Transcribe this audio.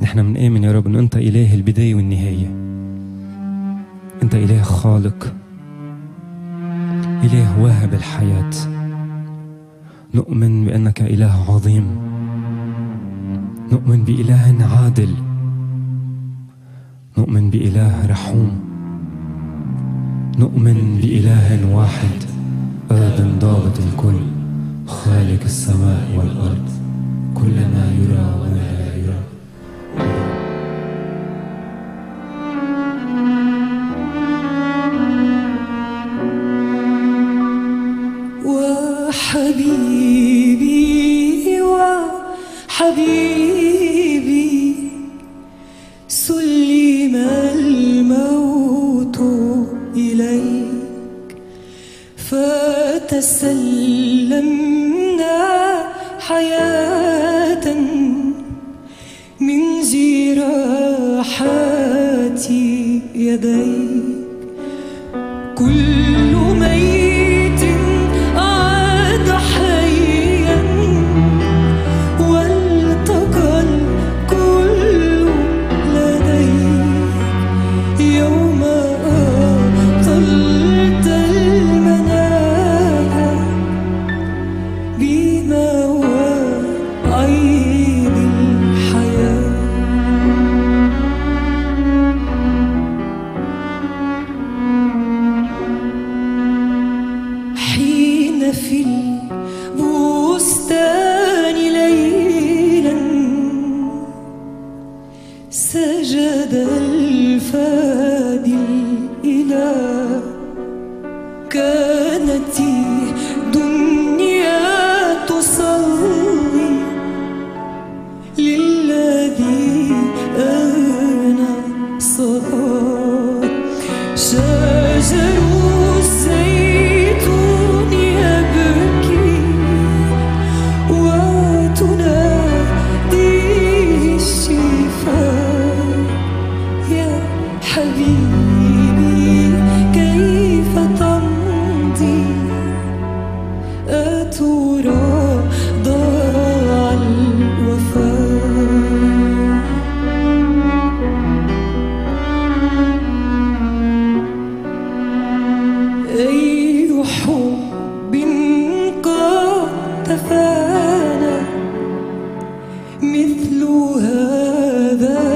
نحن بنآمن يا رب إنه أنت إله البداية والنهاية، أنت إله خالق، إله واهب الحياة. نؤمن بأنك إله عظيم، نؤمن بإله عادل، نؤمن بإله رحوم، نؤمن بإله واحد آب ضابط الكل، خالق السماء والأرض، كل ما يرى وما لا يرى. وحبيبي وحبيبي سلم الموت إليك، فتسلمنا حياة من جراحات يديك. كل ميت عاد حيا والتقى الكل لديك، يوم أبطلت المنايا بما هو عين الحياة. حين في البستان ليلا سجد الفادي الإله، كانت الدنيا تصلي للذي أنا صار. شجر الزيتون يبكي وتناديه الشفاء. يا حبيبي كيف تمضي، أترى ضاع الوفاء. أي حب قد تفانى مثل هذا